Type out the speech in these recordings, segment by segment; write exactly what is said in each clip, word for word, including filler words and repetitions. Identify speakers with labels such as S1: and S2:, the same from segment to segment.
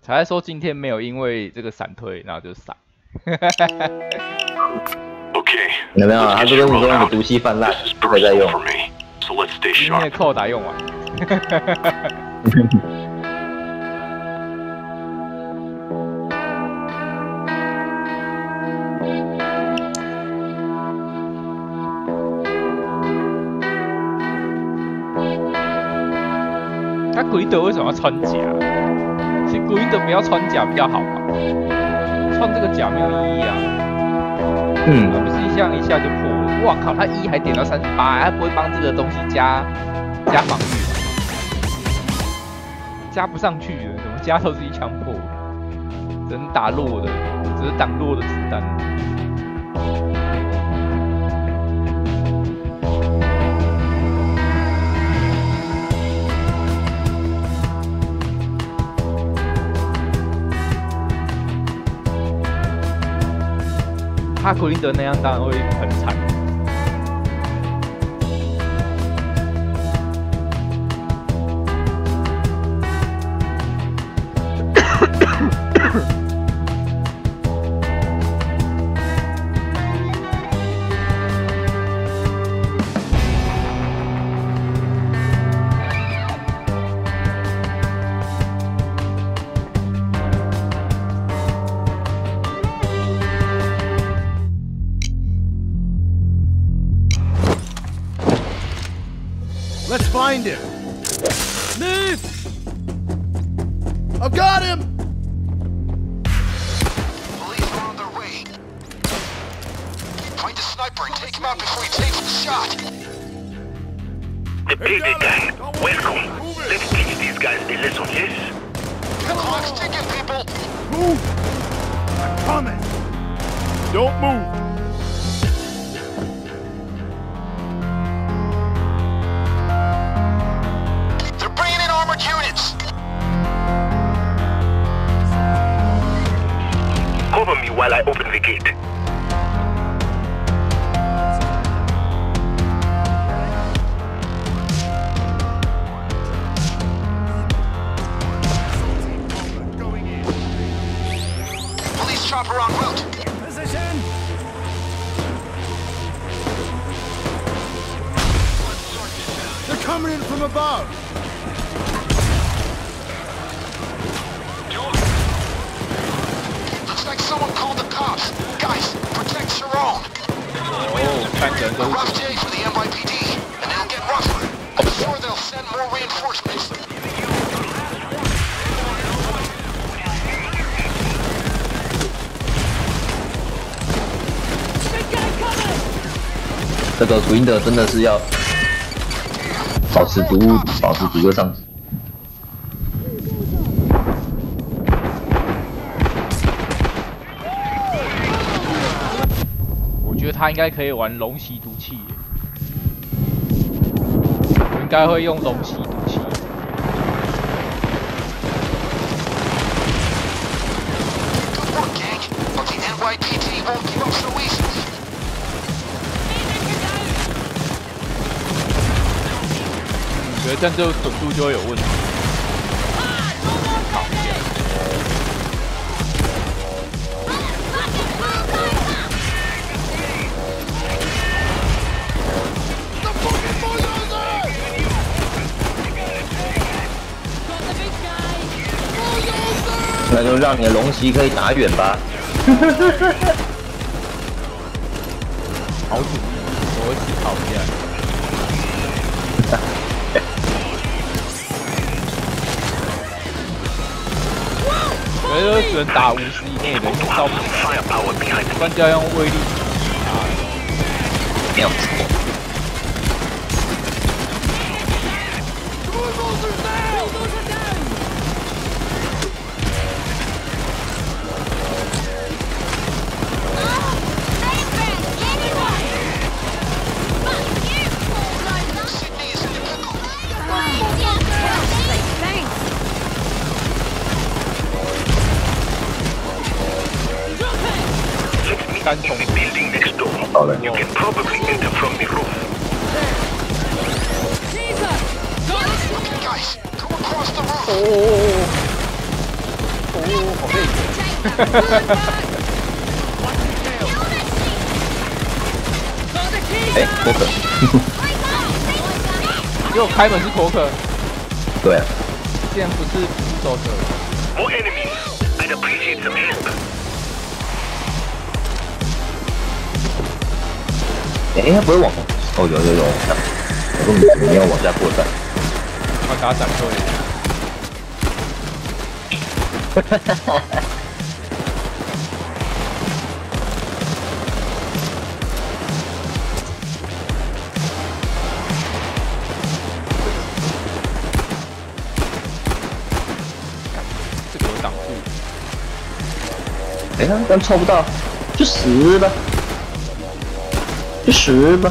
S1: 才说今天没有因为这个闪退，然后就闪。
S2: 有没有？他就跟你说你的毒气泛滥，不可以再用。
S1: 今天的扣打用完。他古林德为什么要穿甲？其实古林德不要穿甲比较好嘛，穿这个甲没有意义啊。嗯，而不是一下一下就破了。哇靠，他一还点到三十八，他不会帮这个东西加加防御，加不上去的，怎么加都是一枪破，只能打弱的，只是挡弱的子弹。哈古林德那样当然会很惨。
S3: Let's find him. Move! I've got him!
S4: Police are on their way. Find a sniper and take him out before he takes the shot.
S5: The baby gang, welcome. Let's teach these guys a lesson, yes?
S4: The clock's ticking, people.
S3: Move! I'm coming. Don't move.
S4: Units!
S5: Cover me while I open the gate.
S4: Police chopper en route.
S3: Position! They're coming in from above!
S4: Someone called the cops. Guys, protect your own. A rough day for the N Y P D, and it'll get rougher. I'm sure they'll send more reinforcements.
S2: This 这个古英德真的是要保持毒物，保持毒个上。
S1: 他应该可以玩龙吸毒器，我应该会用龙吸毒器。我觉得这样就准度就会有问题。
S2: 那就让你的龙骑可以打远吧。
S1: 好主意，我一起跑一下。我觉得只能打五十以内的，用到不行，不然就要用威力打。
S2: 没有错。
S5: 单从 building next door. You can probably enter from the roof.
S4: Guys, go across the roof.
S1: 哦哦哦，好累。
S2: 哎，多可。
S1: 给我开门是可可。
S2: 对啊。
S1: 竟然不是副手者。
S5: More enemies. I'd appreciate some help.
S2: 哎，他不会往哦，有有有，我根本没有往下扩散。
S1: 我打闪退。
S2: 哈哈哈哈哈！
S1: 这个有挡住。
S2: 哎呀，刚抽不到，就死吧，就死吧。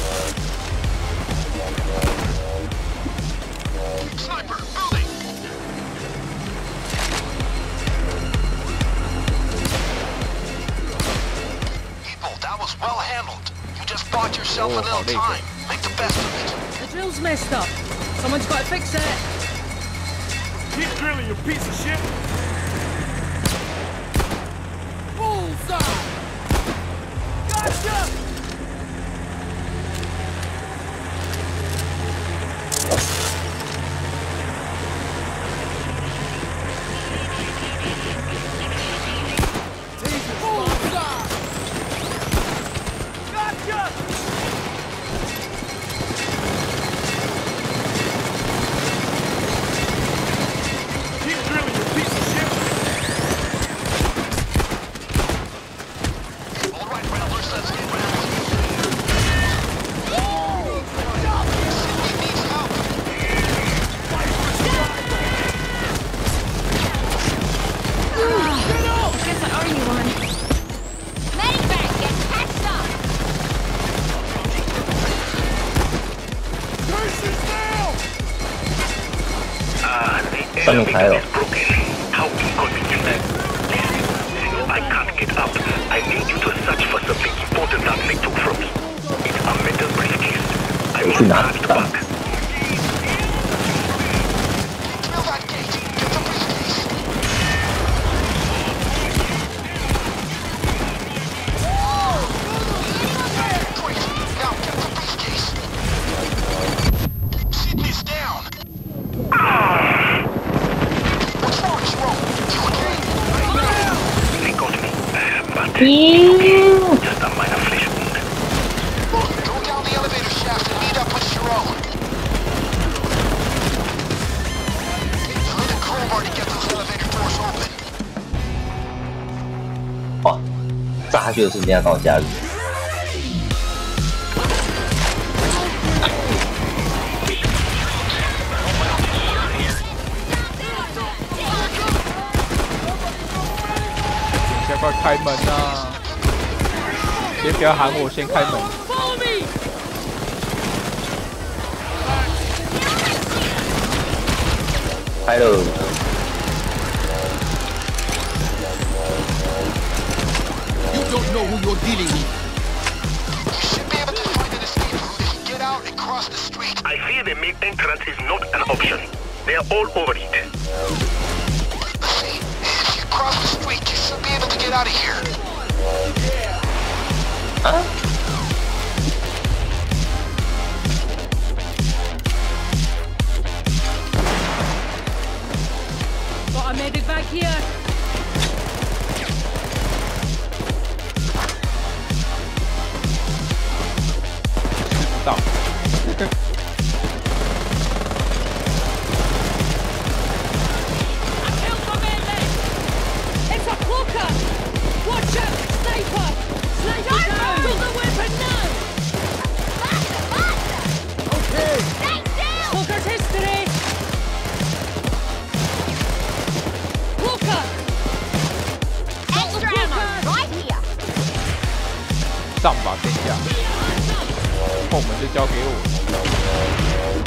S1: Oh, a little time.
S4: Make the best of it.
S6: The drill's messed up. Someone's got to fix it.
S3: Keep drilling, you piece of shit. Bullseye. Gotcha. Bullseye. Gotcha.
S5: The elevator is broken. How inconvenient. Listen, I can't get up. I need you to search for something important that they took from me. It's a metal briefcase. I must have it back.
S4: Drill that gate. Get the briefcase. Great. Now get the briefcase. Sydney's down. What's wrong, Jerome? You okay?
S5: They got me. But okay, just a minor flesh wound.
S4: Go down the elevator shaft and meet up with Jerome. You need a crowbar to get those elevator doors open.
S2: 哦，炸下去的瞬间要帮我加入。
S1: 快开门啊！先不要喊我，先开门。
S2: 开了。
S3: You don't know who you're dealing with.
S4: You should be able to find an escape route if you get out and cross the street.
S5: I fear the main entrance is not an option. They are all over it.
S4: See, if you cross the street, you should be able to get out of here.
S2: Huh?
S6: Got a medic back here.
S1: Stop.
S6: It's a cloaker! Watch out! Sniper! Sniper down! With the weapon now!
S3: Okay.
S6: Cloaker's history! Cloaker!
S7: Extra ammo, right here.
S1: 上吧，天下，后门就交给我。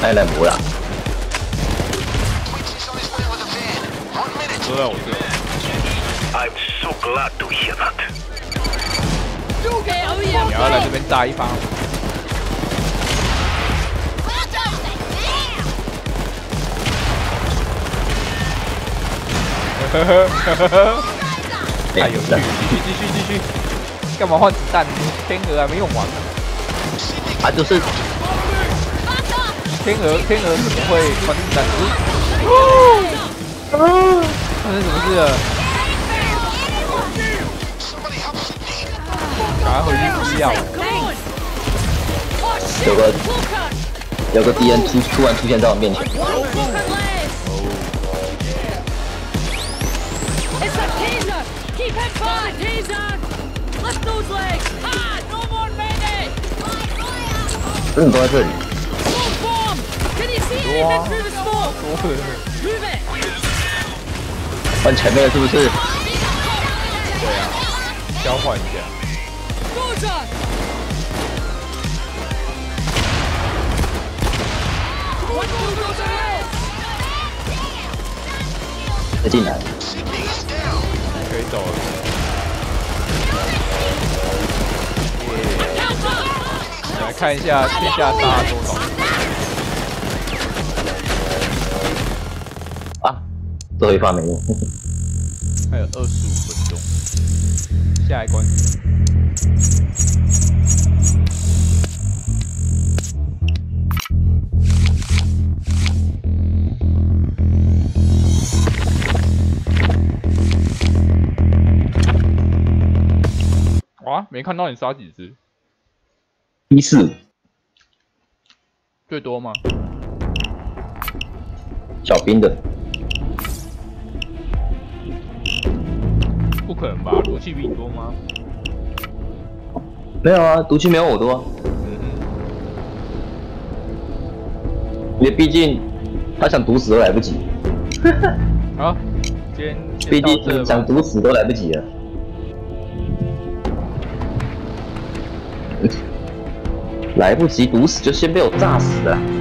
S2: 哎，来不啦？
S1: 都在我这。
S5: I'm so glad to hear that.
S1: 你要来这边炸一发。呵呵呵呵呵，太有趣！继续继续继续，干嘛换子弹？天鹅还没用完呢。
S2: 啊，就是
S1: 天鹅，天鹅怎么会换子弹？哦，发生什么事了？赶快回去吃药。
S2: 有个有个敌人突突然出现在我面前。
S6: It's a teaser! Keep him fire, teaser! Lift those legs! Hard! No more minutes!
S2: 真的都在这里。
S6: Smoke bomb! Can you see anything through the smoke? Move it!
S2: 换前面了是不是？
S1: 对啊，交换一下。
S6: Rosa!
S2: 再进来。
S1: 可以走了。来看一下天下杀多少。
S2: 啊，最后一发没用。
S1: 还有二十五分钟。下一关。哇，没看到你杀几只？
S2: 一四
S1: 最多吗？
S2: 小兵的，
S1: 不可能吧？武器比你多吗？
S2: 没有啊，毒气没有我多、啊。
S1: 嗯
S2: 因为毕竟他想毒死都来不及。
S1: 哼。好，今天
S2: 毕
S1: 先到这吧
S2: 竟想毒死都来不及了。来不及毒死，就先被我炸死了。